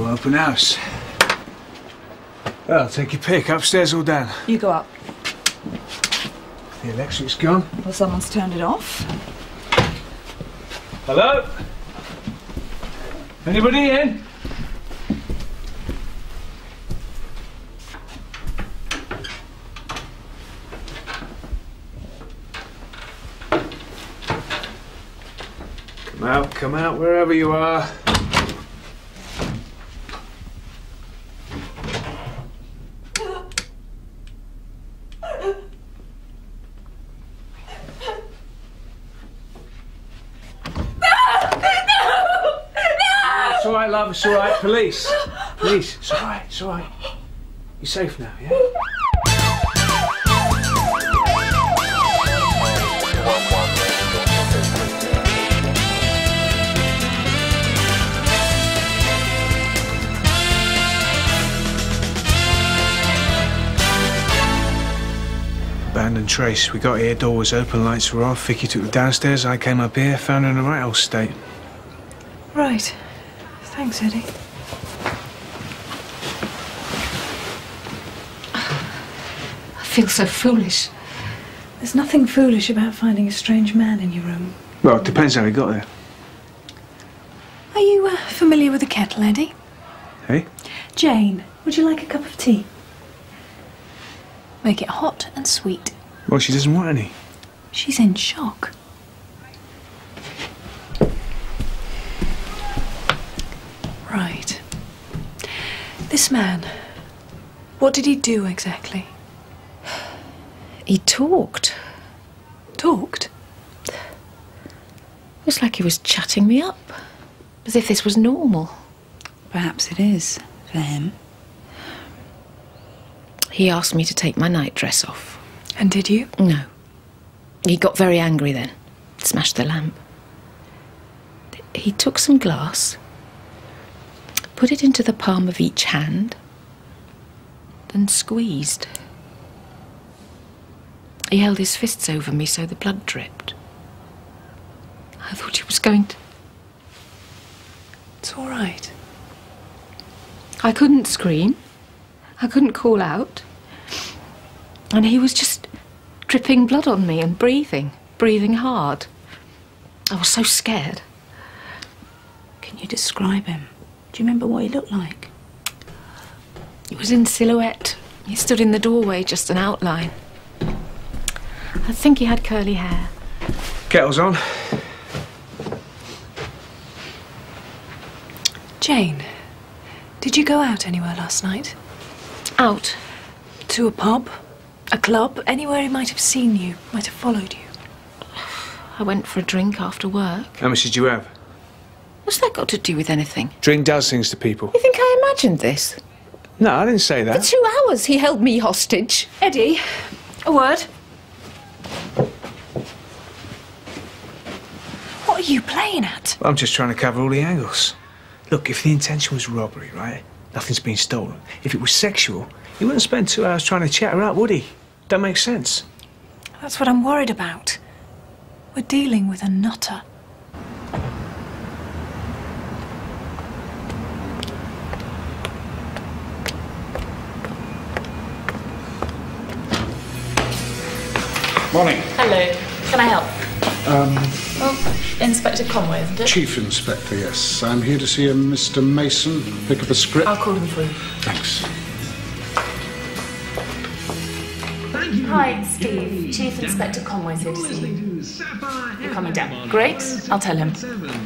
open house. Well, take your pick, upstairs or down? You go up. The electric's gone. Well, someone's turned it off. Hello? Anybody in? Come out, wherever you are. It's all right, love, it's all right. Police. Police, it's all right, it's all right. You're safe now, yeah? Abandoned trace. We got here, door was open, lights were off. Vicky took the downstairs, I came up here, found her in the right old state. Right. Thanks, Eddie. I feel so foolish. There's nothing foolish about finding a strange man in your room. Well, it depends how he got there. Are you familiar with the kettle, Eddie? Hey? Jane, would you like a cup of tea? Make it hot and sweet. Well, she doesn't want any. She's in shock. Right. This man, what did he do exactly? He talked. Talked? It was like he was chatting me up, as if this was normal. Perhaps it is, for him. He asked me to take my nightdress off. And did you? No. He got very angry then. Smashed the lamp. He took some glass, put it into the palm of each hand, then squeezed. He held his fists over me so the blood dripped. I thought he was going to... It's all right. I couldn't scream. I couldn't call out. And he was just dripping blood on me and breathing hard. I was so scared. Can you describe him? Do you remember what he looked like? He was in silhouette. He stood in the doorway, just an outline. I think he had curly hair. Kettle's on. Jane, did you go out anywhere last night? Out? To a pub? A club? Anywhere he might have seen you, might have followed you? I went for a drink after work. How much did you have? What's that got to do with anything? Drink does things to people. You think I imagined this? No, I didn't say For that. 2 hours he held me hostage. Eddie, a word. What are you playing at? I'm just trying to cover all the angles. Look, if the intention was robbery, right? Nothing's been stolen. If it was sexual, he wouldn't spend 2 hours trying to chat her up, would he? Don't make sense. That's what I'm worried about. We're dealing with a nutter. Morning. Hello. Can I help? Well, Inspector Conway, isn't it? Chief Inspector, yes. I'm here to see a Mr. Mason. Pick up a script. I'll call him through. Thanks. Hi, Steve. Chief Inspector Conway's here to see you. You're coming down. Great. I'll tell him.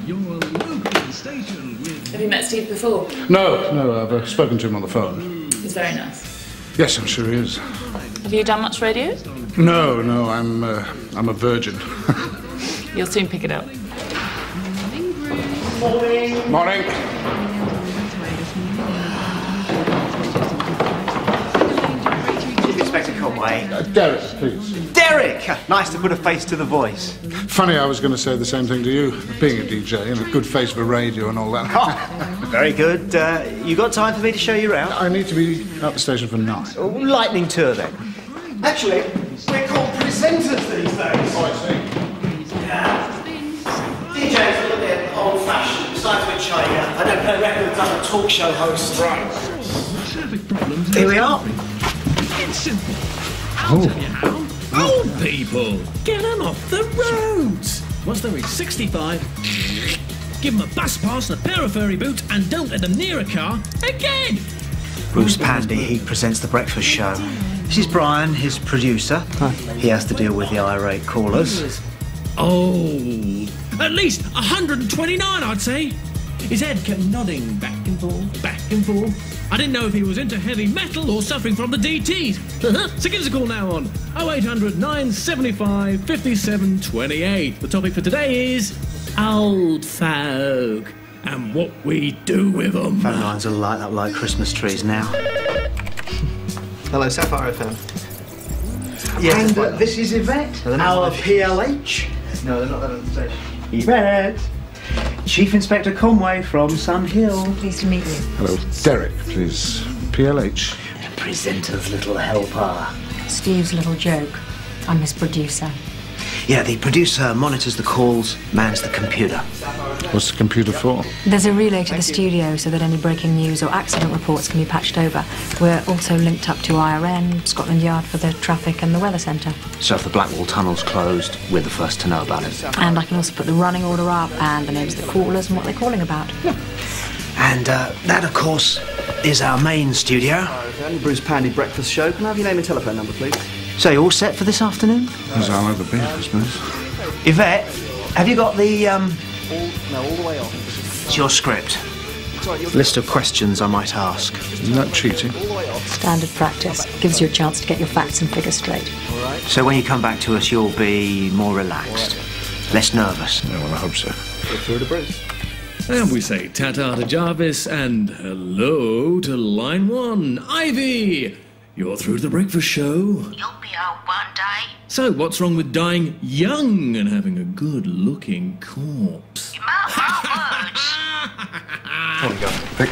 Have you met Steve before? No, I've spoken to him on the phone. He's very nice. Yes, I'm sure he is. Have you done much radio? No, I'm a virgin. You'll soon pick it up. Morning. Chief Inspector Conway. Derek, please. Derek! Nice to put a face to the voice. Funny, I was going to say the same thing to you. Being a DJ and a good face for radio and all that. Oh, very good. You got time for me to show you around? I need to be at the station for 9. Oh, lightning tour then. Actually, we're called presenters these days. Oh, I see. Yeah. DJ's a little bit old-fashioned. Besides which, show you. I don't play records, I'm a talk show host. Right. Here we are. It's simple. I'll tell you how. Old people, get them off the roads. Once they reach 65, give them a bus pass and a pair of furry boots and don't let them near a car again. Bruce Pandy, he presents the breakfast show. This is Brian, his producer. He has to deal with the irate callers. Oh, at least 129, I'd say. His head kept nodding back and forth, back and forth. I didn't know if he was into heavy metal or suffering from the DTs. So give us a call now on 0800 975 57 28. The topic for today is old folk and what we do with them. Phone lines are light up like Christmas trees now. Hello, Sapphire FM. Yes, And this is Yvette, our PLH. No, they're not that on the station. Yvette! Chief Inspector Conway from Sun Hill. Pleased to meet you. Hello, Derek, please. PLH. The presenter's little helper. Steve's little joke. I'm his producer. Yeah, the producer monitors the calls, mans the computer. What's the computer for? There's a relay to the studio so that any breaking news or accident reports can be patched over. We're also linked up to IRN, Scotland Yard for the traffic and the weather centre. So if the Blackwall Tunnel's closed, we're the first to know about it. And I can also put the running order up and the names of the callers and what they're calling about. And that, of course, is our main studio. The Bruce Pandy breakfast show. Can I have your name and telephone number, please? So you all set for this afternoon? As I'll ever be, I suppose. Yvette, have you got the, All the way off. It's your script. List of questions I might ask. Isn't that cheating? Standard practice. Gives you a chance to get your facts and figures straight. So when you come back to us, you'll be more relaxed, less nervous. Yeah, well, I hope so. Go through to Bruce. And we say ta-ta to Jarvis and hello to line 1. Ivy, you're through to the breakfast show. You'll be out one day. So what's wrong with dying young and having a good-looking corpse? You mark my words. There we go. Vic.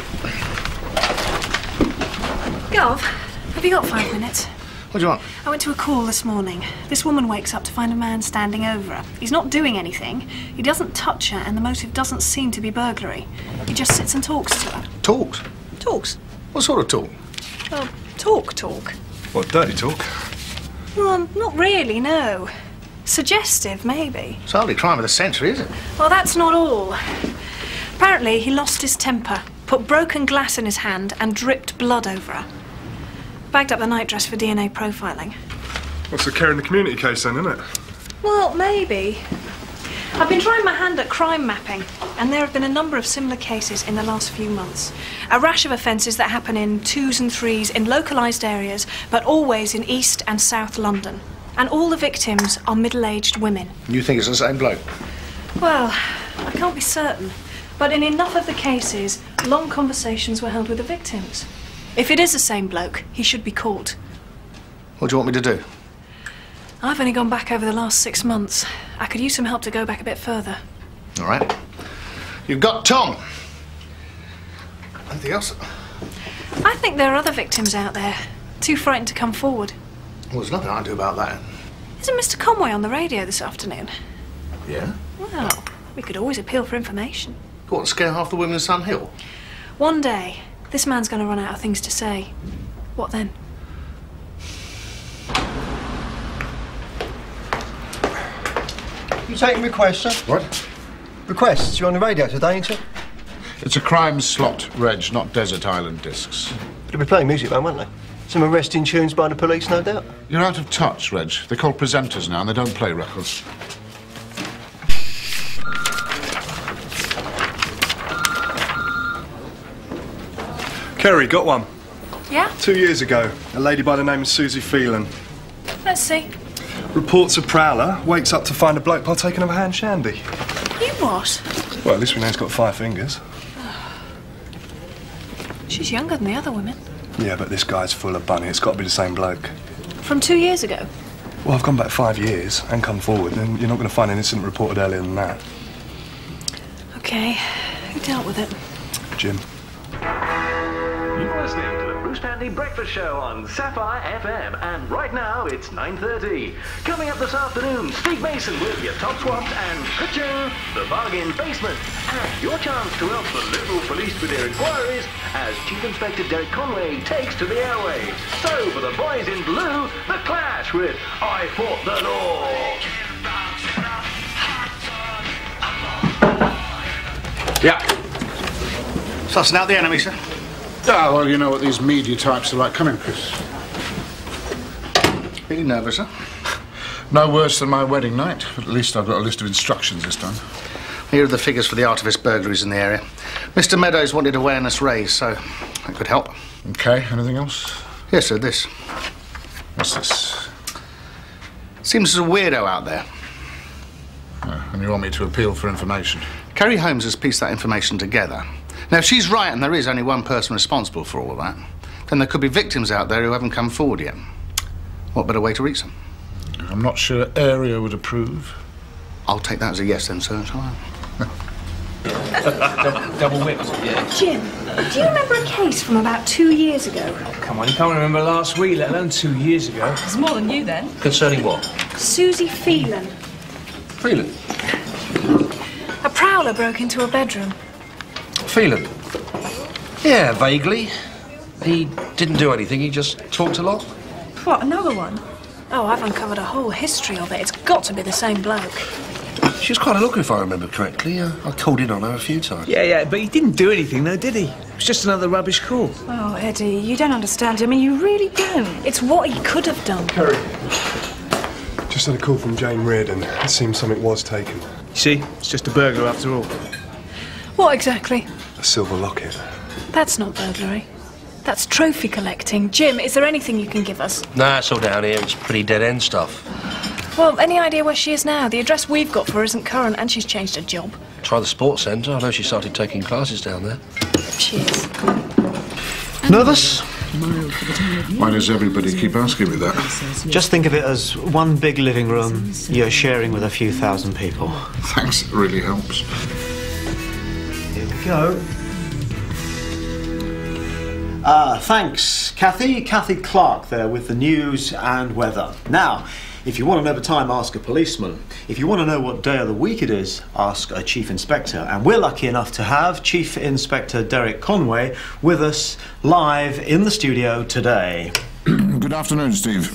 Gov, have you got 5 minutes? What do you want? I went to a call this morning. This woman wakes up to find a man standing over her. He's not doing anything. He doesn't touch her, and the motive doesn't seem to be burglary. He just sits and talks to her. Talks? Talks? What sort of talk? Well, talk. What, dirty talk? Well, not really, no. Suggestive, maybe. It's hardly crime of the century, is it? Well, that's not all. Apparently, he lost his temper, put broken glass in his hand, and dripped blood over her. Bagged up the nightdress for DNA profiling. What's the Kerry in the community case then, isn't it? Well, maybe. I've been trying my hand at crime mapping, and there have been a number of similar cases in the last few months. A rash of offences that happen in 2s and 3s in localised areas, but always in East and South London. And all the victims are middle-aged women. You think it's the same bloke? Well, I can't be certain, but in enough of the cases, long conversations were held with the victims. If it is the same bloke, he should be caught. What do you want me to do? I've only gone back over the last 6 months. I could use some help to go back a bit further. All right. You've got Tom. Anything else? I think there are other victims out there, too frightened to come forward. Well, there's nothing I can do about that. Isn't Mr. Conway on the radio this afternoon? Yeah? Well, we could always appeal for information. Go on, scare half the women in Sun Hill? One day, this man's going to run out of things to say. What then? You taking requests, sir? What? Requests? You're on the radio today, ain't you? It's a crime slot, Reg, not desert island discs. They'll be playing music, though, won't they? Some arresting tunes by the police, no doubt. You're out of touch, Reg. They're called presenters now, and they don't play records. Kerry, got one. Yeah? 2 years ago, a lady by the name of Susie Phelan. Let's see. Reports a prowler, wakes up to find a bloke partaking of a hand shandy. You what? Well, at least we know he's got 5 fingers. She's younger than the other women. Yeah, but this guy's full of bunny. It's got to be the same bloke. From 2 years ago? Well, I've gone back 5 years and come forward, and you're not going to find an incident reported earlier than that. Okay. Who dealt with it? Jim. You're listening to the Bruce Pandy Breakfast Show on Sapphire FM, and right now it's 9:30. Coming up this afternoon, Steve Mason with your top swaps and pitching the bargain basement, and your chance to help the Liverpool police with their inquiries as Chief Inspector Derek Conway takes to the airwaves. So for the boys in blue, The Clash with I Fought the Law. Yeah. Sussing out the enemy, sir. Ah, well, you know what these media types are like. Come in, Chris. Feeling nervous, sir? No worse than my wedding night, but at least I've got a list of instructions this time. Here are the figures for the artifice burglaries in the area. Mr. Meadows wanted awareness raised, so that could help. OK, anything else? Yes, sir, this. What's this? Seems there's a weirdo out there. Oh, and you want me to appeal for information? Kerry Holmes has pieced that information together. Now, if she's right and there is only one person responsible for all of that, then there could be victims out there who haven't come forward yet. What better way to reach them? I'm not sure area would approve. I'll take that as a yes then, sir, shall I? Double whipped, yeah. Jim, do you remember a case from about 2 years ago? Oh, come on, you can't remember last week, let alone 2 years ago. It's more than you then. Concerning what? Susie Phelan. Phelan? A prowler broke into her bedroom. Phelan? Yeah, vaguely. He didn't do anything, he just talked a lot. What, another one? Oh, I've uncovered a whole history of it. It's got to be the same bloke. She was quite a looker, if I remember correctly. I called in on her a few times. Yeah, but he didn't do anything, though, did he? It was just another rubbish call. Oh, Eddie, you don't understand. I mean, you really don't. It's what he could have done. Kerry. Just had a call from Jane Reardon. It seems something was taken. You see, it's just a burglar after all. What exactly? A silver locket. That's not burglary. That's trophy collecting. Jim, is there anything you can give us? Nah, it's all down here. It's pretty dead-end stuff. Well, any idea where she is now? The address we've got for her isn't current, and she's changed her job. Try the sports centre. I know she started taking classes down there. She is. Nervous? Why does everybody keep asking me that? Just think of it as one big living room you're sharing with a few thousand people. Thanks, it really helps. Here we go. Thanks, Kathy. Kathy Clark there with the news and weather. Now, if you want to know the time, ask a policeman. If you want to know what day of the week it is, ask a chief inspector. And we're lucky enough to have Chief Inspector Derek Conway with us live in the studio today. Good afternoon, Steve.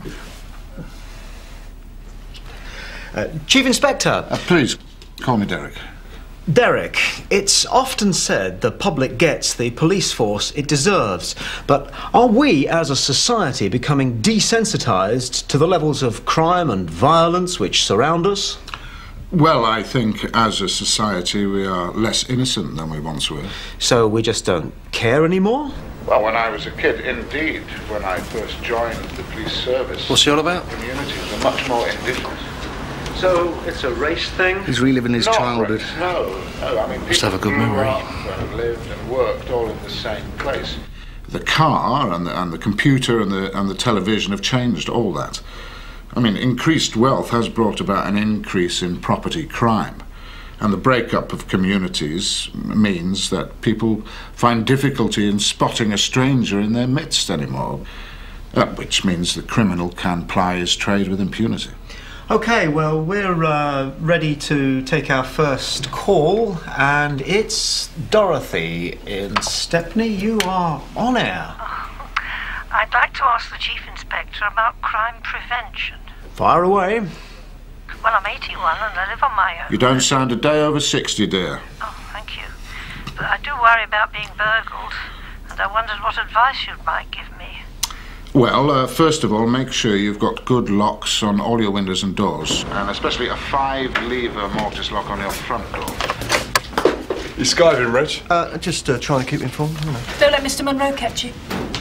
Chief Inspector. Please, call me Derek. Derek, it's often said the public gets the police force it deserves, but are we as a society becoming desensitised to the levels of crime and violence which surround us? Well, I think as a society we are less innocent than we once were. So we just don't care anymore? Well, when I was a kid, indeed, when I first joined the police service... What's he all about? Communities are much more indifferent. So it's a race thing? He's reliving his childhood. Race, no. I mean, Must have a good memory. And lived and worked all in the same place. The car and the computer and the television have changed all that. I mean, increased wealth has brought about an increase in property crime. And the breakup of communities means that people find difficulty in spotting a stranger in their midst anymore. Which means the criminal can ply his trade with impunity. OK, well, we're ready to take our first call, and it's Dorothy in Stepney. You are on air. I'd like to ask the Chief Inspector about crime prevention. Fire away. Well, I'm 81 and I live on my own. You don't sound a day over 60, dear. Oh, thank you. But I do worry about being burgled, and I wondered what advice you might give me. Well, first of all, make sure you've got good locks on all your windows and doors. And especially a 5-lever mortise lock on your front door. You skiving, Reg? Just trying to keep informed, you know. Don't let Mr. Munro catch you.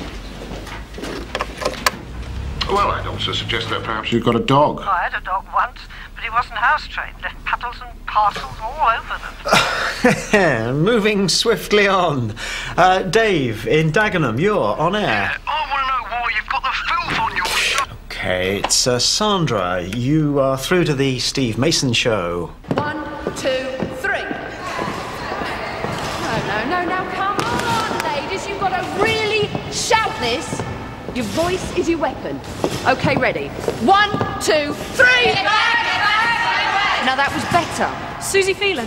Well, I'd also suggest that perhaps you've got a dog. Oh, I had a dog once, but he wasn't house-trained. Left paddles and parcels all over them. Moving swiftly on. Dave in Dagenham, you're on air. I want to know why you've got the filth on your shirt. OK, it's Sandra. You are through to the Steve Mason Show. 1, 2, 3. No, come on, lady. Notice you've got to really shout this. Your voice is your weapon. OK, ready? 1, 2, 3! Now that was better. Susie Phelan.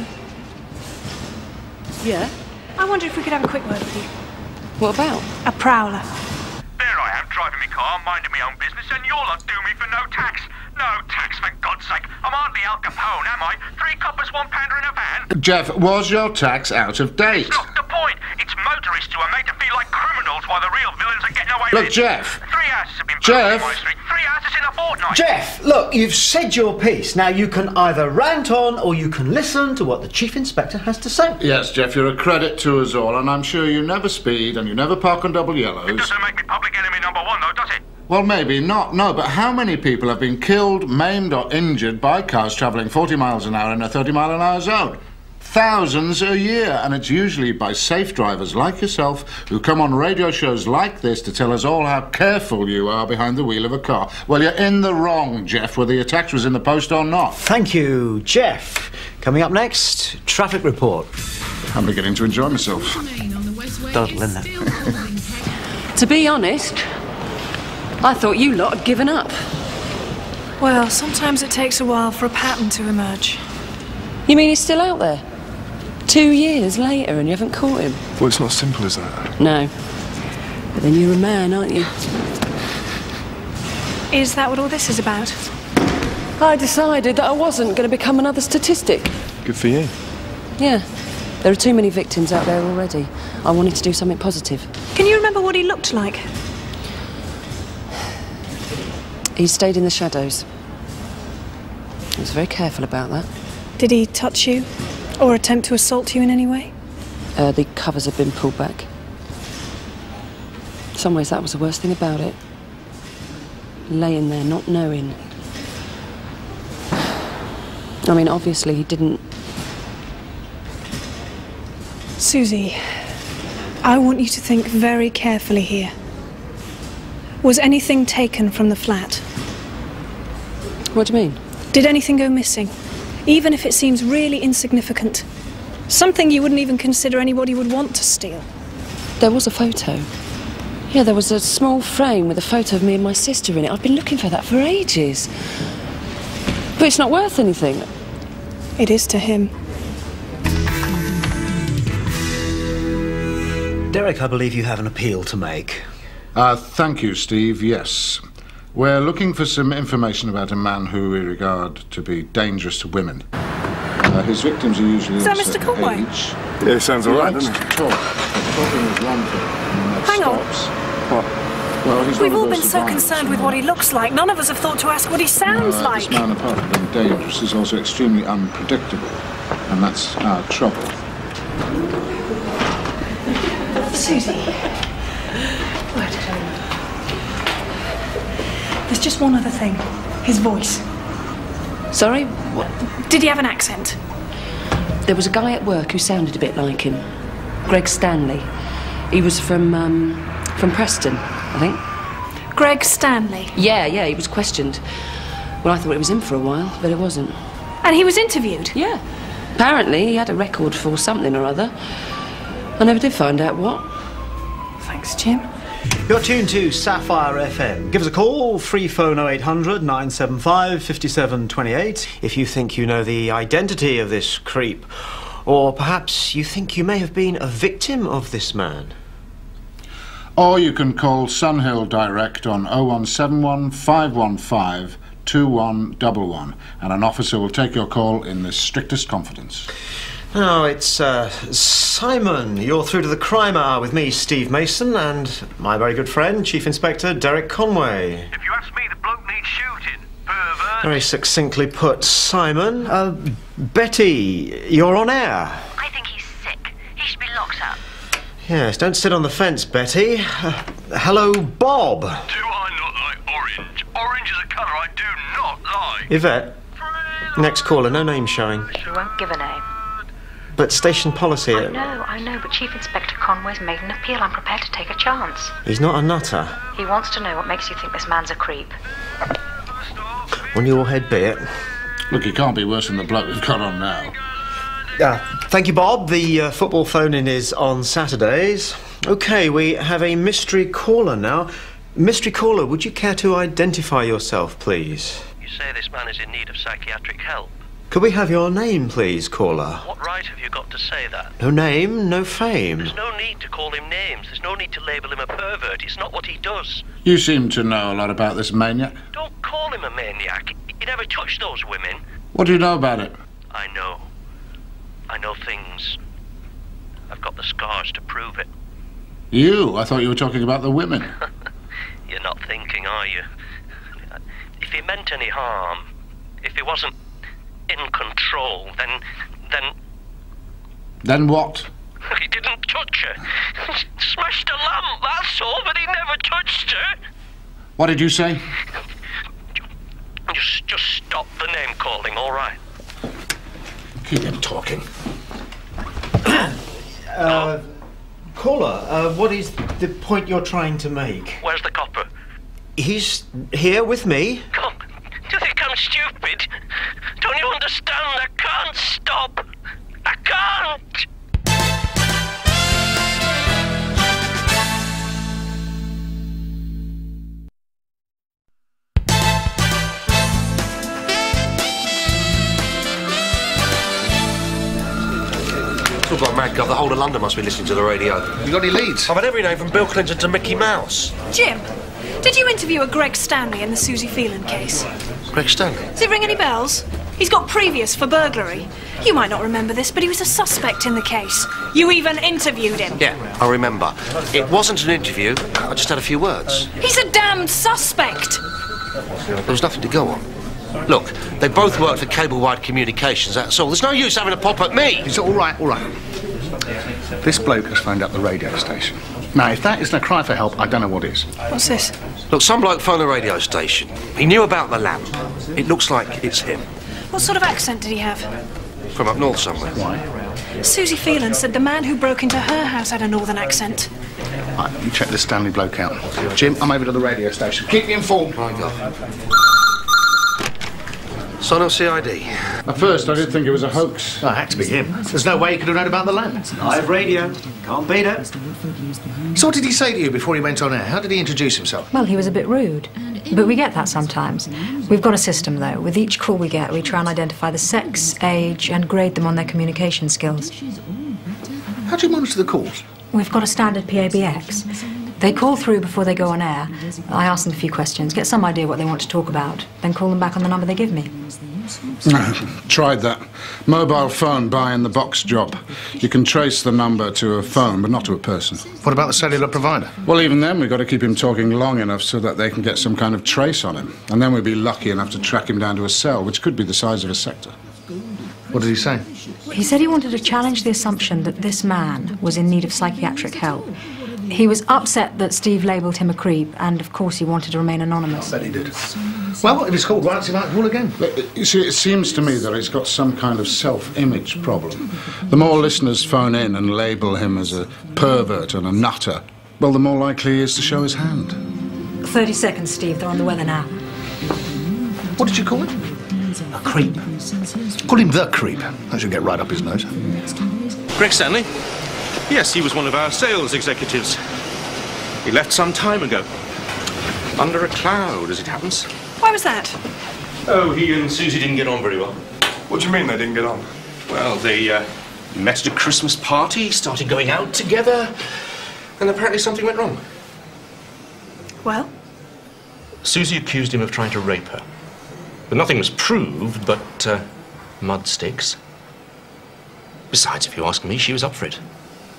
Yeah? I wonder if we could have a quick word with you. What about? A prowler. There I am, driving my car, minding my own business, and you're lot do me for no tax. No tax, for God's sake. I'm hardly Al Capone, am I? 3 coppers, £1 in a van. Jeff, was your tax out of date? Look, the point. It's motorists who are made to feel like criminals while the real villains are getting away Look, with it. Jeff. 3 houses have been Jeff. burnt on my street. 3 houses in a fortnight. Jeff, look, you've said your piece. Now you can either rant on or you can listen to what the Chief Inspector has to say. Yes, Jeff, you're a credit to us all, and I'm sure you never speed and you never park on double yellows. It doesn't make me public enemy number 1, though, does it? Well, maybe not, no, but how many people have been killed, maimed or injured by cars travelling 40 miles an hour in a 30-mile-an-hour zone? Thousands a year, and it's usually by safe drivers like yourself who come on radio shows like this to tell us all how careful you are behind the wheel of a car. Well, you're in the wrong, Jeff, whether your tax was in the post or not. Thank you, Jeff. Coming up next, traffic report. I'm beginning to enjoy myself. Don't, Linda. To be honest, I thought you lot had given up. Well, sometimes it takes a while for a pattern to emerge. You mean he's still out there? 2 years later and you haven't caught him? Well, it's not as simple as that. No. But then you're a man, aren't you? Is that what all this is about? I decided that I wasn't going to become another statistic. Good for you. Yeah. There are too many victims out there already. I wanted to do something positive. Can you remember what he looked like? He stayed in the shadows. I was very careful about that. Did he touch you? Or attempt to assault you in any way? The covers had been pulled back. In some ways, that was the worst thing about it. Laying there, not knowing. I mean, obviously, he didn't... Susie, I want you to think very carefully here. Was anything taken from the flat? What do you mean? Did anything go missing? Even if it seems really insignificant. Something you wouldn't even consider anybody would want to steal. There was a photo. Yeah, there was a small frame with a photo of me and my sister in it. I've been looking for that for ages. But it's not worth anything. It is to him. Derek, I believe you have an appeal to make. Thank you, Steve, yes. We're looking for some information about a man who we regard to be dangerous to women. His victims are usually Is that Mr. Conway? Yeah, sounds all right, doesn't it? Talking is one thing. Hang on. What? Well, he's We've not all a been burst so of concerned with violence, what he looks like. None of us have thought to ask what he sounds like. This man, apart from being dangerous, is also extremely unpredictable. And that's our trouble. Susie. Word. There's just one other thing. His voice. Sorry? What? Did he have an accent? There was a guy at work who sounded a bit like him. Greg Stanley. He was from Preston, I think. Greg Stanley? Yeah, he was questioned. Well, I thought it was him for a while, but it wasn't. And he was interviewed? Yeah. Apparently, he had a record for something or other. I never did find out what. Thanks, Jim. You're tuned to Sapphire FM. Give us a call, free phone 0800 975 5728, if you think you know the identity of this creep. Or perhaps you think you may have been a victim of this man. Or you can call Sunhill Direct on 0171 515 2111, and an officer will take your call in the strictest confidence. Now, it's Simon. You're through to the Crime Hour with me, Steve Mason, and my very good friend, Chief Inspector Derek Conway. If you ask me, the bloke needs shooting. Pervert. Very succinctly put, Simon. Betty, you're on air. I think he's sick. He should be locked up. Yes, don't sit on the fence, Betty. Hello, Bob. Do I not like orange? Orange is a colour I do not like. Yvette. Next caller, no name showing. She won't give a name. But station policy... I know, but Chief Inspector Conway's made an appeal. I'm prepared to take a chance. He's not a nutter. He wants to know what makes you think this man's a creep. On your head be it. Look, he can't be worse than the bloke we've got on now. Thank you, Bob. The football phone-in is on Saturdays. OK, we have a mystery caller now. Mystery caller, would you care to identify yourself, please? You say this man is in need of psychiatric help. Could we have your name, please, caller? What right have you got to say that? No name, no fame. There's no need to call him names. There's no need to label him a pervert. It's not what he does. You seem to know a lot about this maniac. Don't call him a maniac. He never touched those women. What do you know about it? I know. I know things. I've got the scars to prove it. You? I thought you were talking about the women. You're not thinking, are you? If he meant any harm, if he wasn't in control, then... Then what? He didn't touch her. Smashed a lamp, that's all, but he never touched her. What did you say? Just stop the name calling, all right? Keep him talking. Caller, what is the point you're trying to make? Where's the copper? He's here with me. Oh, do you think I'm stupid? Don't you understand? I can't stop. I can't. Talk like mad God, the whole of London must be listening to the radio. You got any leads? I've had every name from Bill Clinton to Mickey Mouse. Jim, did you interview a Greg Stanley in the Susie Phelan case? Greg Stanley? Does it ring any bells? He's got previous for burglary. You might not remember this, but he was a suspect in the case. You even interviewed him. Yeah, I remember. It wasn't an interview. I just had a few words. He's a damned suspect. There was nothing to go on. Look, they both worked for Cable-Wide Communications, that's all. There's no use having a pop at me. It's all right, all right. This bloke has phoned up the radio station. Now, if that isn't a cry for help, I don't know what is. What's this? Look, some bloke phoned the radio station. He knew about the lamp. It looks like it's him. What sort of accent did he have? From up north somewhere. Why? Susie Phelan said the man who broke into her house had a northern accent. Right, you check this Stanley bloke out. Jim, I'm over to the radio station. Keep me informed. Right, go. Son CID. At first, I did think it was a hoax. Oh, it had to be him. There's no way he could have known about the lamp. Live radio. Can't beat it. So what did he say to you before he went on air? How did he introduce himself? Well, he was a bit rude. But we get that sometimes. We've got a system, though. With each call we get, we try and identify the sex, age, and grade them on their communication skills. How do you monitor the calls? We've got a standard PABX. They call through before they go on air. I ask them a few questions, get some idea what they want to talk about, then call them back on the number they give me. Tried that. Mobile phone buy-in-the-box job. You can trace the number to a phone, but not to a person. What about the cellular provider? Well, even then, we've got to keep him talking long enough so that they can get some kind of trace on him. And then we'd be lucky enough to track him down to a cell, which could be the size of a sector. What did he say? He said he wanted to challenge the assumption that this man was in need of psychiatric help. He was upset that Steve labelled him a creep, and of course he wanted to remain anonymous. I bet he did. Well, if he's called once, he might call again. You see, it seems to me that he's got some kind of self-image problem. The more listeners phone in and label him as a pervert and a nutter, well, the more likely he is to show his hand. 30 seconds, Steve. They're on the weather now. What did you call him? A creep. Call him the creep. That should get right up his nose. Greg Stanley? Yes, he was one of our sales executives. He left some time ago. Under a cloud, as it happens. Why was that? Oh, he and Susie didn't get on very well. What do you mean they didn't get on? Well, they met at a Christmas party, started going out together, and apparently something went wrong. Well? Susie accused him of trying to rape her. But nothing was proved but mud sticks. Besides, if you ask me, she was up for it.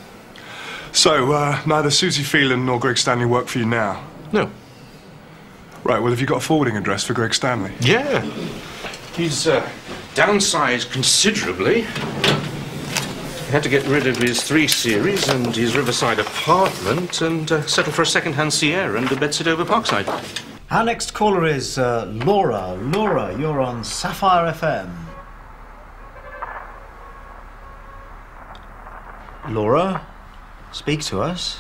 So, neither Susie Phelan nor Greg Stanley work for you now? No. Right, well, have you got a forwarding address for Greg Stanley? Yeah. He's downsized considerably. He had to get rid of his 3 Series and his Riverside apartment and settle for a second-hand Sierra and a bedsit over Parkside. Our next caller is Laura. Laura, you're on Sapphire FM. Laura, speak to us.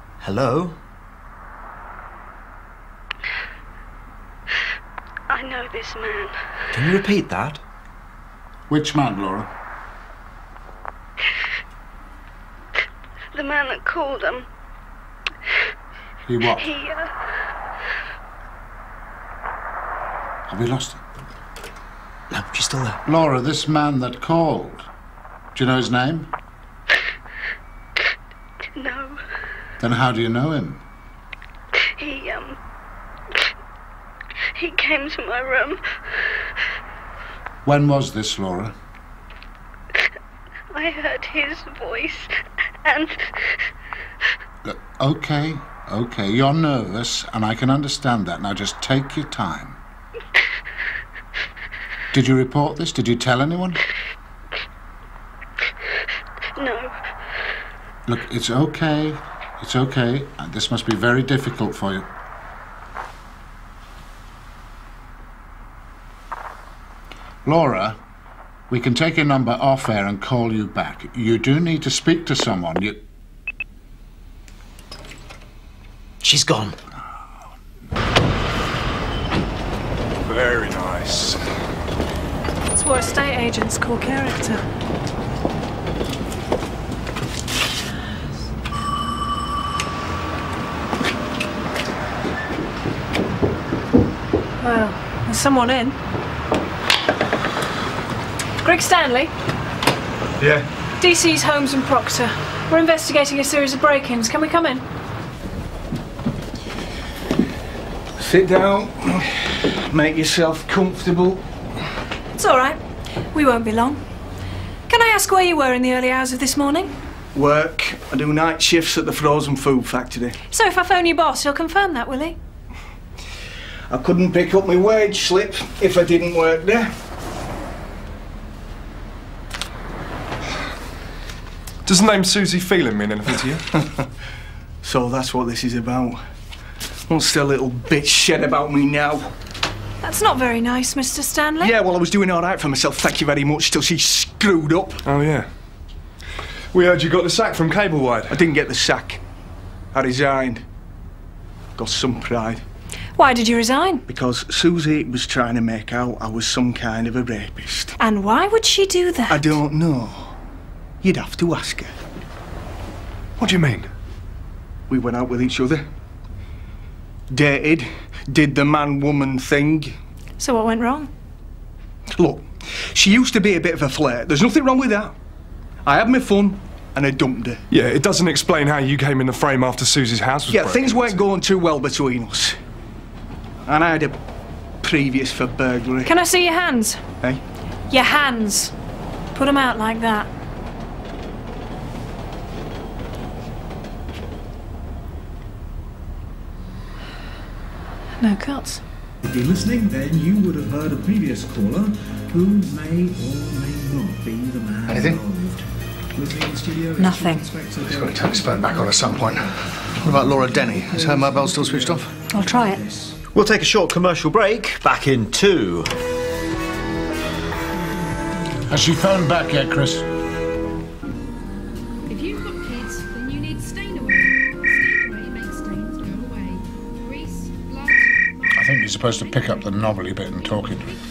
Hello? I know this man. Can you repeat that? Which man, Laura? The man that called him. He what? He, Have we lost him? No, she's still there. Laura, this man that called. Do you know his name? No. Then how do you know him? He came to my room. When was this, Laura? I heard his voice, and... Look, okay, you're nervous, and I can understand that. Now just take your time. Did you report this? Did you tell anyone? No. Look, it's okay. It's okay. This must be very difficult for you. Laura, we can take your number off air and call you back. You do need to speak to someone. She's gone. Very nice. That's what estate agents call character. Well, there's someone in. Greg Stanley? Yeah? DC's Holmes and Proctor. We're investigating a series of break-ins. Can we come in? Sit down. Make yourself comfortable. It's all right. We won't be long. Can I ask where you were in the early hours of this morning? Work. I do night shifts at the frozen food factory. So if I phone your boss, he'll confirm that, will he? I couldn't pick up my wage slip if I didn't work there. Does the name Susie Phelan mean anything to you? So that's what this is about. What's the little bitch said about me now? That's not very nice, Mr. Stanley. Yeah, well, I was doing all right for myself, thank you very much, till she screwed up. Oh, yeah. We heard you got the sack from Cablewide. I didn't get the sack. I resigned. Got some pride. Why did you resign? Because Susie was trying to make out I was some kind of a rapist. And why would she do that? I don't know. You'd have to ask her. What do you mean? We went out with each other. Dated. Did the man-woman thing. So what went wrong? Look, she used to be a bit of a flirt. There's nothing wrong with that. I had my fun and I dumped her. Yeah, it doesn't explain how you came in the frame after Susie's house was broken. Things weren't going too well between us. And I had a previous for burglary. Can I see your hands? Hey? Your hands. Put them out like that. No cuts. If you're listening, then you would have heard a previous caller who may or may not be the man Anything? involved. Listening in the studio, Nothing. He's got to turn his phone back on at some point. What about Laura Denny? Is her mobile still switched off? I'll try it. We'll take a short commercial break. Back in 2. Has she phoned back yet, Chris? If you've got kids, then you need stain away. Stain away makes stains go away. Grease, blood... I think you're supposed to pick up the knobbly bit and talk into it.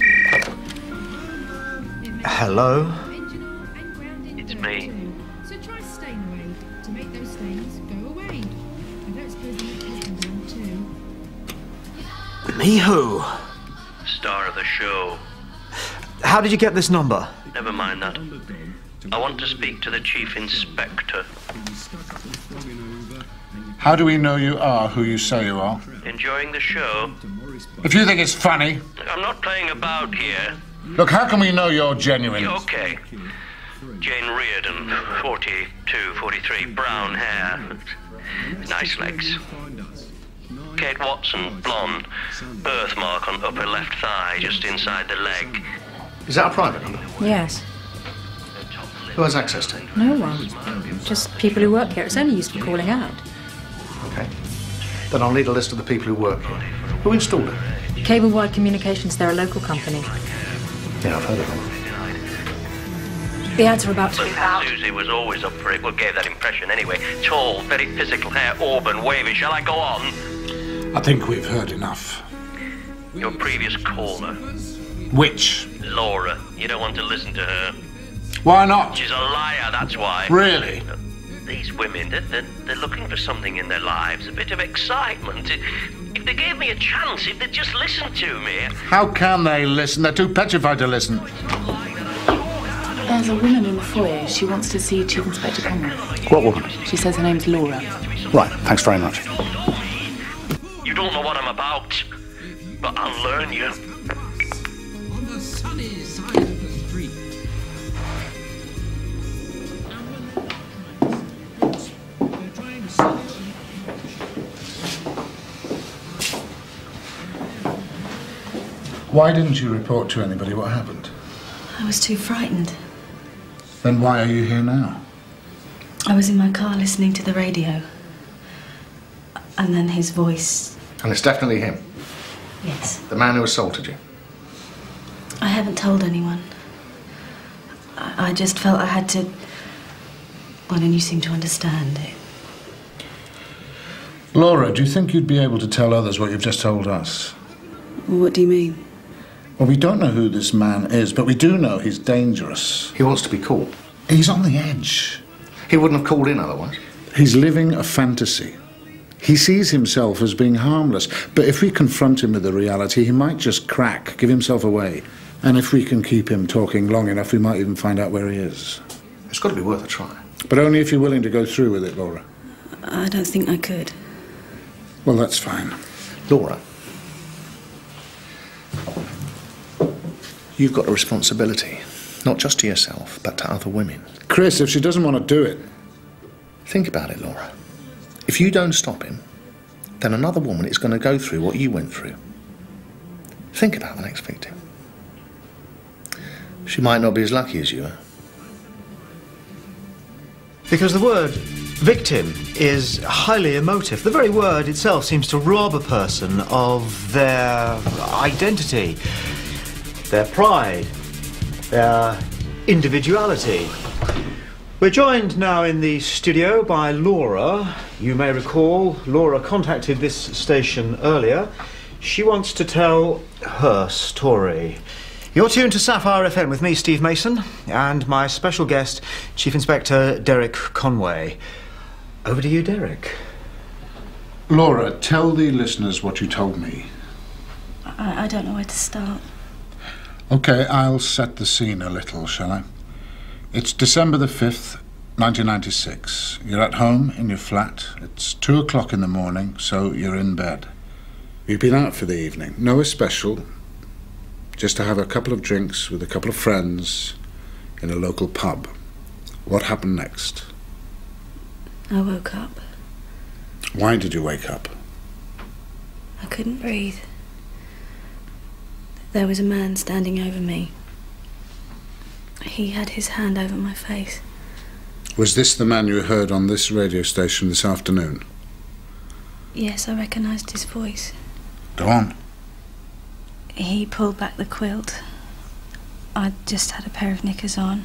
Hello? It's me. So try stain away to make those stains go away. I don't suppose you need to down too. Me who? Star of the show. How did you get this number? Never mind that. I want to speak to the Chief Inspector. How do we know you are who you say you are? Enjoying the show? If you think it's funny... I'm not playing about here. Look, how can we know you're genuine? Okay. Jane Reardon, 42, 43, brown hair. Nice legs. Kate Watson, blonde. Birthmark on upper left thigh, just inside the leg. Is that a private number? Yes. Who has access to it? No one. Just people who work here. It's only used for calling out. Okay. Then I'll need a list of the people who work here. Who installed it? Cablewide Communications, they're a local company. Yeah, I've heard of them. The ads are about to be But out. Susie was always up for it. Well, gave that impression anyway. Tall, very physical hair, auburn, wavy. Shall I go on? I think we've heard enough. Your previous caller. Which? Laura. You don't want to listen to her. Why not? She's a liar, that's why. Really? These women, they're looking for something in their lives, a bit of excitement. If they gave me a chance, if they'd just listen to me. How can they listen? They're too petrified to listen. There's a woman in the foyer. She wants to see Chief Inspector Conway. What woman? She says her name's Laura. Right, thanks very much. You don't know what I'm about, but I'll learn you. On the sunny side of the street. Why didn't you report to anybody what happened? I was too frightened. Then why are you here now? I was in my car listening to the radio. And then his voice. And it's definitely him? Yes. The man who assaulted you? I haven't told anyone. I just felt I had to. Well, and you seem to understand it. Laura, do you think you'd be able to tell others what you've just told us? What do you mean? Well, we don't know who this man is, but we do know he's dangerous. He wants to be caught. He's on the edge. He wouldn't have called in otherwise. He's living a fantasy. He sees himself as being harmless, but if we confront him with the reality, he might just crack, give himself away. And if we can keep him talking long enough, we might even find out where he is. It's got to be worth a try. But only if you're willing to go through with it, Laura. I don't think I could. Well, that's fine. Laura, you've got a responsibility, not just to yourself, but to other women. Chris, if she doesn't want to do it... Think about it, Laura. If you don't stop him, then another woman is going to go through what you went through. Think about the next victim. She might not be as lucky as you are. Because the word victim is highly emotive. The very word itself seems to rob a person of their identity, their pride, their individuality. We're joined now in the studio by Laura. You may recall Laura contacted this station earlier. She wants to tell her story. You're tuned to Sapphire FM with me, Steve Mason, and my special guest, Chief Inspector Derek Conway. Over to you, Derek. Laura, tell the listeners what you told me. I don't know where to start. OK, I'll set the scene a little, shall I? It's December the 5th, 1996. You're at home in your flat. It's 2 o'clock in the morning, so you're in bed. You've been out for the evening. No special. Just to have a couple of drinks with a couple of friends in a local pub. What happened next? I woke up. Why did you wake up? I couldn't breathe. There was a man standing over me. He had his hand over my face. Was this the man you heard on this radio station this afternoon? Yes, I recognised his voice. Go on. He pulled back the quilt. I'd just had a pair of knickers on.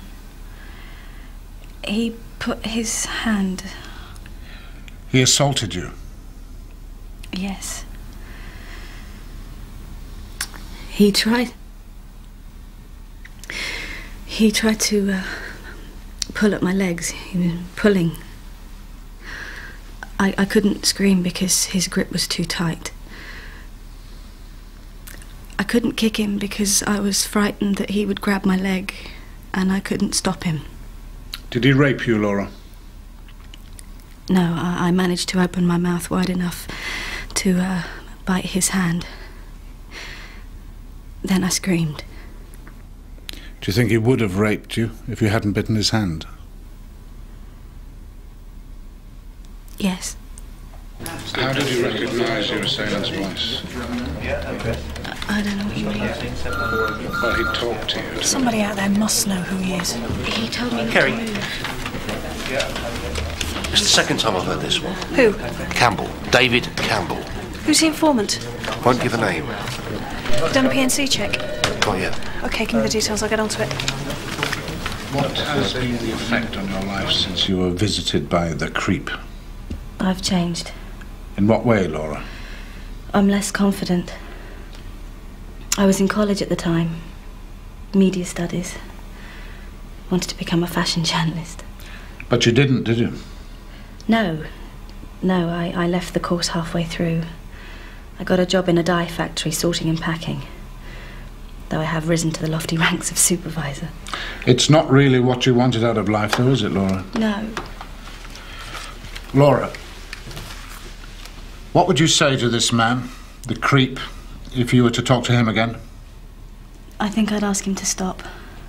He put his hand... He assaulted you? Yes. He tried to pull at my legs. He was pulling. I couldn't scream because his grip was too tight. I couldn't kick him because I was frightened that he would grab my leg, and I couldn't stop him. Did he rape you, Laura? No, I managed to open my mouth wide enough to bite his hand. Then I screamed. Do you think he would have raped you if you hadn't bitten his hand? Yes. How did you recognise your assailant's voice? I don't know what you mean. Well, he talked to you. Somebody out there must know who he is. He told me not Kerry. to move. It's the second time I've heard this one. Who? Campbell. David Campbell. Who's the informant? Won't give a name. Done a PNC check? Not yet. OK, give me the details, I'll get onto it. What has been the effect on your life since you were visited by the creep? I've changed. In what way, Laura? I'm less confident. I was in college at the time. Media studies. Wanted to become a fashion journalist. But you didn't, did you? No. No, I left the course halfway through. I got a job in a dye factory, sorting and packing. Though I have risen to the lofty ranks of supervisor. It's not really what you wanted out of life, though, is it, Laura? No. Laura, what would you say to this man, the creep, if you were to talk to him again? I think I'd ask him to stop.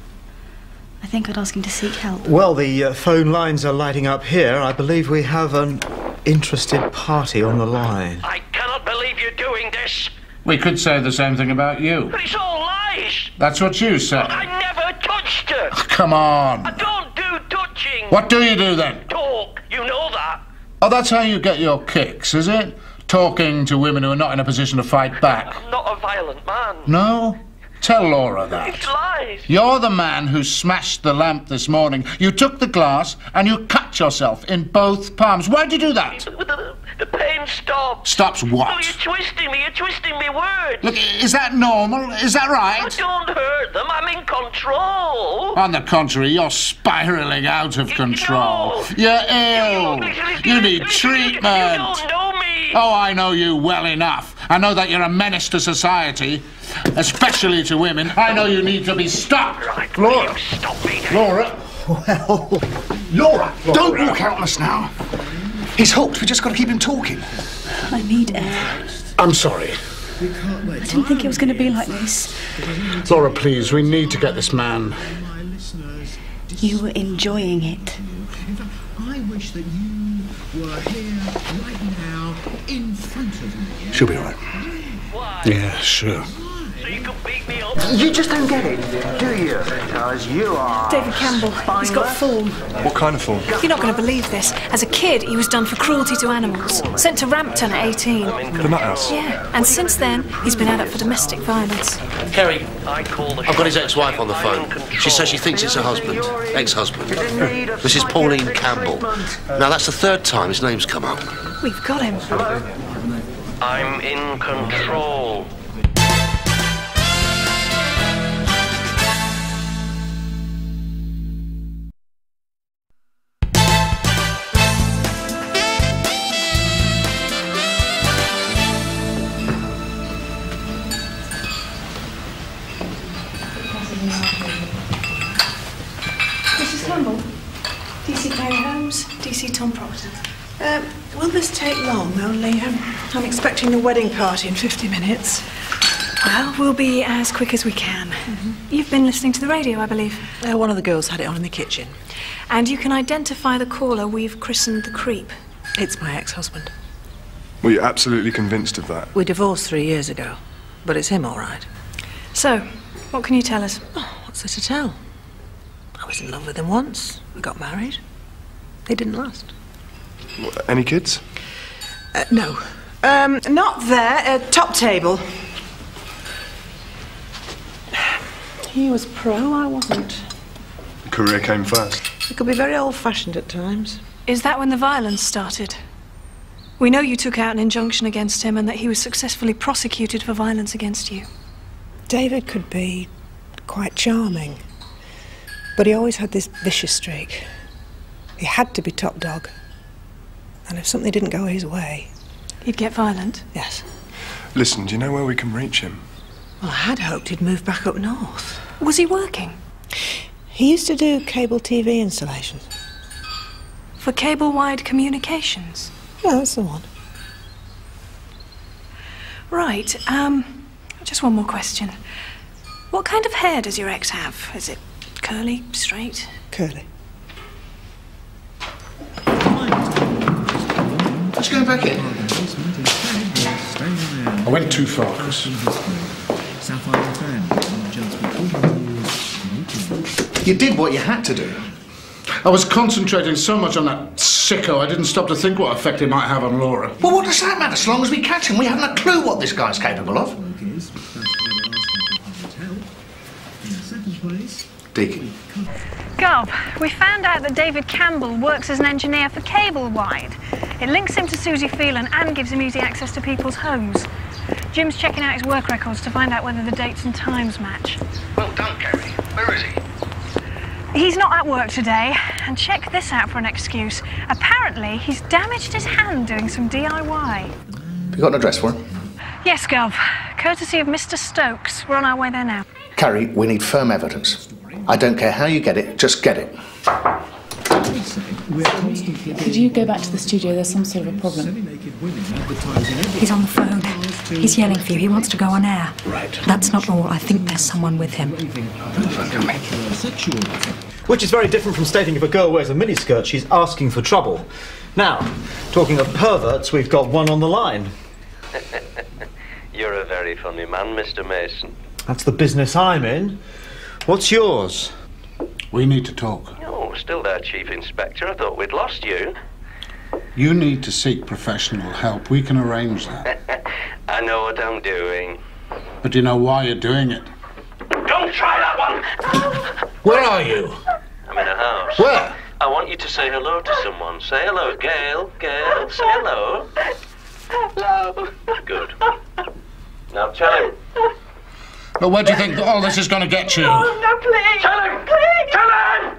I think I'd ask him to seek help. Well, the phone lines are lighting up here. I believe we have an interested party on the line. I cannot believe you're doing this. We could say the same thing about you. But it's all lies. That's what you say. I never touched her. Oh, come on. I don't do touching. What do you do then? Talk. You know that. Oh, that's how you get your kicks, is it? Talking to women who are not in a position to fight back. I'm not a violent man. No? Tell Laura that. It's lies. You're the man who smashed the lamp this morning. You took the glass and you cut yourself in both palms. Why'd you do that? The pain stops. Stops what? Oh, you're twisting me words. Look, is that normal? Is that right? I don't hurt them. I'm in control. On the contrary, you're spiralling out of control. You're ill. You need treatment. You don't know me. Oh, I know you well enough. I know that you're a menace to society, especially to women. I know you need to be stopped. Right, Laura. Stop me. Laura. Well, Laura, don't walk out on us now. He's hooked. We just got to keep him talking. I need air. I'm sorry. I didn't think it was going to be like this. Laura, please, we need to get this man. You were enjoying it. I wish that you were here right now in front of me. She'll be all right. Why? Yeah, sure. So you can beat me up. You just don't get it, do you? Because you are... David Campbell. He's got form. What kind of form? You're not going to believe this. As a kid, he was done for cruelty to animals. Sent to Rampton at 18. The nut house? Yeah, and since then, he's been out up for domestic violence. Kerry, I've got his ex-wife on the phone. She says she thinks it's her husband, ex-husband. Mrs. Pauline Campbell. Now, that's the third time his name's come up. We've got him. I'm in control. Mrs. Campbell, DC Kerry Holmes, DC Tom Proctor. Will this take long? Only, I'm expecting the wedding party in 50 minutes. Well, we'll be as quick as we can. You've been listening to the radio, I believe. One of the girls had it on in the kitchen. And you can identify the caller we've christened the creep. It's my ex-husband. Were you absolutely convinced of that? We divorced 3 years ago, but it's him all right. So, what can you tell us? Oh, what's there to tell? I was in love with him once. We got married. They didn't last. What, any kids? No. Not there. Top table. He was pro, I wasn't. Career came first. He could be very old-fashioned at times. Is that when the violence started? We know you took out an injunction against him and that he was successfully prosecuted for violence against you. David could be quite charming, but he always had this vicious streak. He had to be top dog. And if something didn't go his way... He'd get violent? Yes. Listen, do you know where we can reach him? Well, I had hoped he'd move back up north. Was he working? He used to do cable TV installations. For cable-wide communications? Yeah, that's the one. Right, just one more question. What kind of hair does your ex have? Is it curly, straight? Curly. Let's go back in. I went too far, Chris. You did what you had to do. I was concentrating so much on that sicko, I didn't stop to think what effect it might have on Laura. Well, what does that matter? As long as we catch him, we haven't a clue what this guy's capable of. Deacon. Gov, we found out that David Campbell works as an engineer for Cable Wide. It links him to Susie Phelan and gives him easy access to people's homes. Jim's checking out his work records to find out whether the dates and times match. Well done, Kerry. Where is he? He's not at work today, and check this out for an excuse. Apparently, he's damaged his hand doing some DIY. Have you got an address for him? Yes, Gov. Courtesy of Mr. Stokes. We're on our way there now. Kerry, we need firm evidence. I don't care how you get it, just get it. Could you go back to the studio? There's some sort of a problem. He's on the phone. He's yelling for you. He wants to go on air. Right. That's not all. I think there's someone with him. Which is very different from stating if a girl wears a miniskirt, she's asking for trouble. Now, talking of perverts, we've got one on the line. You're a very funny man, Mr. Mason. That's the business I'm in. What's yours? We need to talk. Oh, still there, Chief Inspector. I thought we'd lost you. You need to seek professional help. We can arrange that. I know what I'm doing. But do you know why you're doing it? Don't try that one! Where are you? I'm in a house. Where? I want you to say hello to someone. Say hello, Gail. Gail, say hello. Hello. Good. Now tell him. But where do you think all this is going to get you? Oh, no, please. Tell him. Please. Tell him!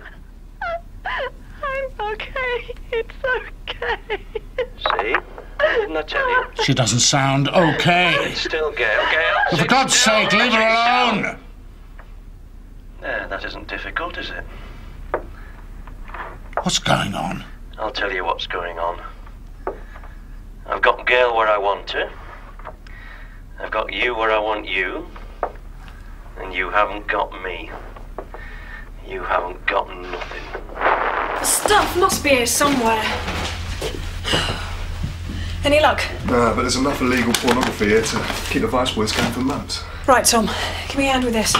I'm okay. It's okay. See? Didn't I tell you? She doesn't sound okay. It's still Gail. Gail, But for God's sake, leave her alone. There, that isn't difficult, is it? What's going on? I'll tell you what's going on. I've got Gail where I want her. I've got you where I want you. And you haven't got me. You haven't got nothing. The stuff must be here somewhere. Any luck? Nah, but there's enough illegal pornography here to keep the Vice Boys going for months. Right, Tom. Give me a hand with this.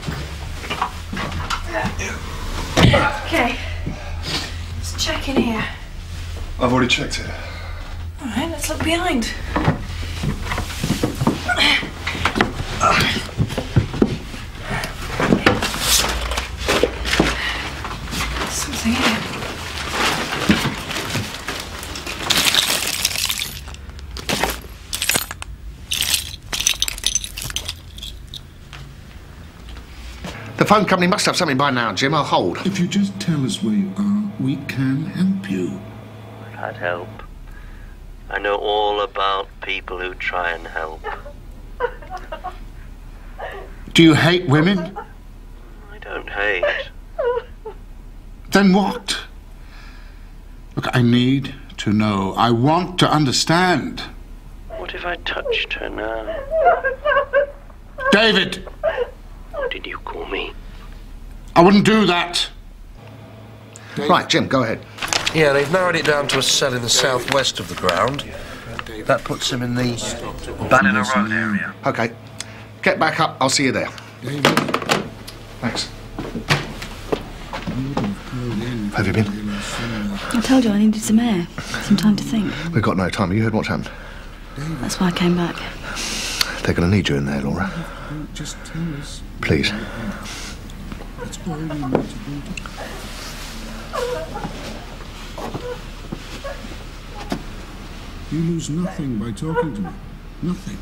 Okay. Let's check in here. I've already checked it. All right, let's look behind. Something here. The phone company must have something by now, Jim. I'll hold. If you just tell us where you are, we can help you. I'd help. I know all about people who try and help. Do you hate women? I don't hate. Then what? Look, I need to know. I want to understand. What if I touched her now? David! What did you call me? I wouldn't do that. Right, Jim, go ahead. Yeah, they've narrowed it down to a cell in the southwest of the ground. That puts him in the Ballina Road area. OK. Get back up. I'll see you there. Thanks. Have you been? I told you I needed some air, some time to think. We've got no time. You heard what's happened? That's why I came back. They're going to need you in there, Laura. Just tell us. Please. That's all we need to do. You lose nothing by talking to me. Nothing.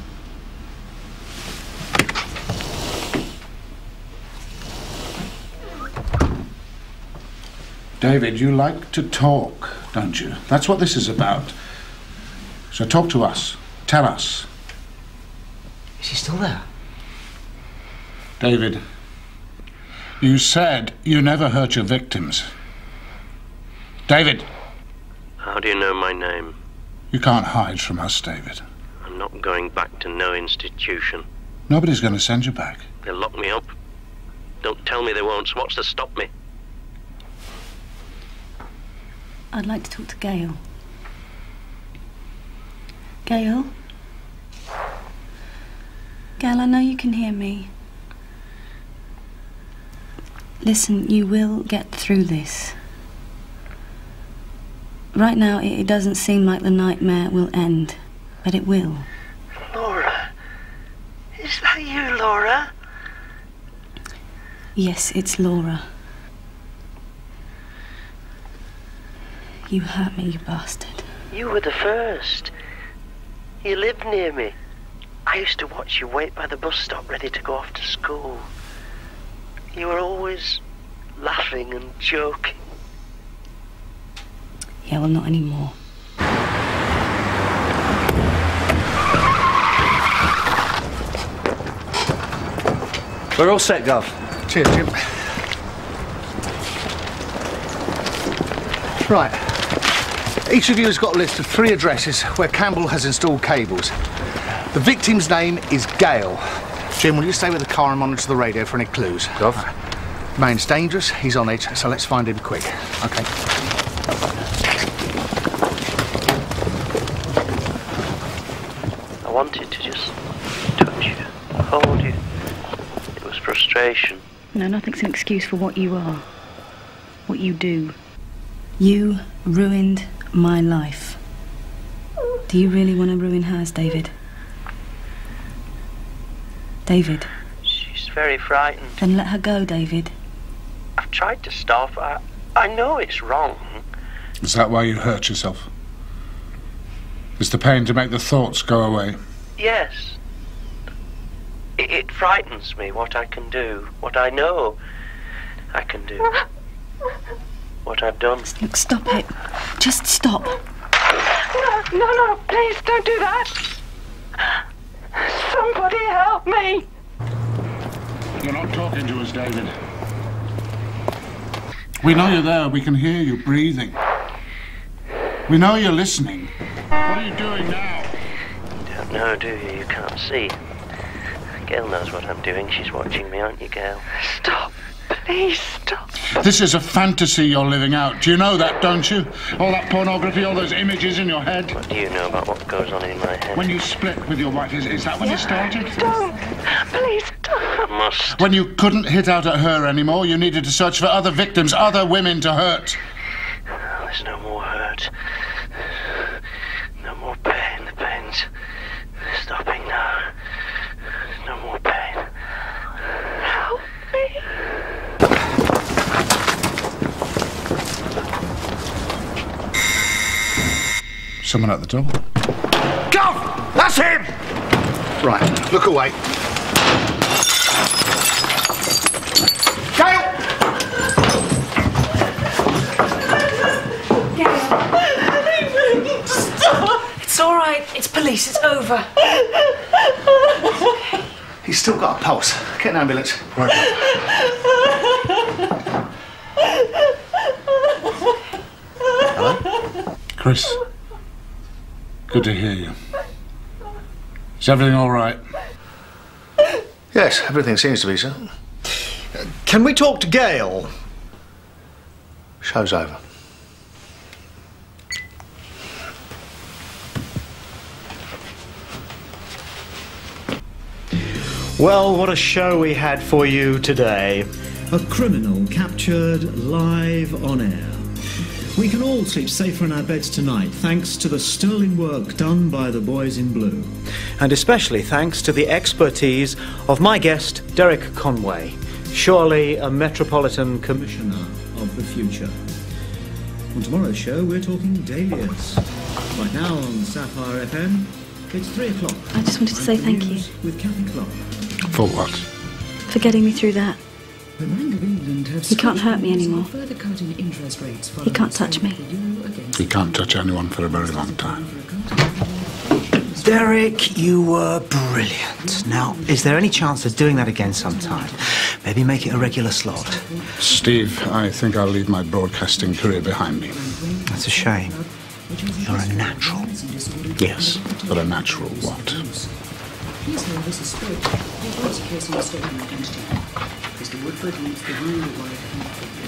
David, you like to talk, don't you? That's what this is about. So talk to us. Tell us. Is he still there? David, you said you never hurt your victims. David! How do you know my name? You can't hide from us, David. I'm not going back to no institution. Nobody's going to send you back. They'll lock me up. Don't tell me they won't, so what's to stop me? I'd like to talk to Gail. Gail? Gail, I know you can hear me. Listen, you will get through this. Right now, it doesn't seem like the nightmare will end, but it will. Laura? Is that you, Laura? Yes, it's Laura. You hurt me, you bastard. You were the first. You lived near me. I I used to watch you wait by the bus stop ready to go off to school. You were always laughing and joking. Yeah, well, not anymore. We're all set, Gov. Cheers, Jim. Right. Each of you has got a list of 3 addresses where Campbell has installed cables. The victim's name is Gail. Jim, will you stay with the car and monitor the radio for any clues? Gov. The man's dangerous, he's on edge, so let's find him quick. OK. I wanted to just touch you, hold you. It was frustration. No, nothing's an excuse for what you are. What you do. You ruined my life. Do you really want to ruin hers, David? David? She's very frightened. Then let her go, David. I've tried to stop. I know it's wrong. Is that why you hurt yourself? Is the pain to make the thoughts go away? Yes. It frightens me what I can do, what I know I can do. What I've done. Look, stop it. Just stop. No, please don't do that. Somebody help me. You're not talking to us, David. We know you're there. We can hear you breathing. We know you're listening. What are you doing now? You don't know, do you? You can't see. Gail knows what I'm doing. She's watching me, aren't you, Gail? Stop. Please stop. This is a fantasy you're living out. Do you know that, don't you? All that pornography, all those images in your head. What do you know about what goes on in my head? When you split with your wife, is that when it started? Don't. Please don't. I must. When you couldn't hit out at her anymore, you needed to search for other victims, other women to hurt. There's no more hurt. No more pain. The pain's stopping now. No more pain. Help me. Someone at the door. Gov! That's him! Right, look away. Gail! Stop! It's all right. It's police. It's over. He's still got a pulse. Get an ambulance. Right. Hello? Chris. Good to hear you. Is everything all right? Yes, everything seems to be, sir. Can we talk to Gail? Show's over. Well, what a show we had for you today. A criminal captured live on air. We can all sleep safer in our beds tonight, thanks to the sterling work done by the boys in blue. And especially thanks to the expertise of my guest, Derek Conway, surely a Metropolitan Commissioner of the future. On tomorrow's show, we're talking dahlias. Right now on Sapphire FM, it's 3 o'clock. I just wanted to say thank you. With Kathy Clark. For what? For getting me through that. The Bank of England have He can't hurt me anymore. further cut in interest rates. He can't touch me. He can't touch anyone for a very long time. Derek, you were brilliant. Now, is there any chance of doing that again sometime? Maybe make it a regular slot. Steve, I think I'll leave my broadcasting career behind me. That's a shame. You're a natural. Yes, but a natural what? Please know this is script. There was a case in the statement identity. Mr. Woodford needs the rule of life.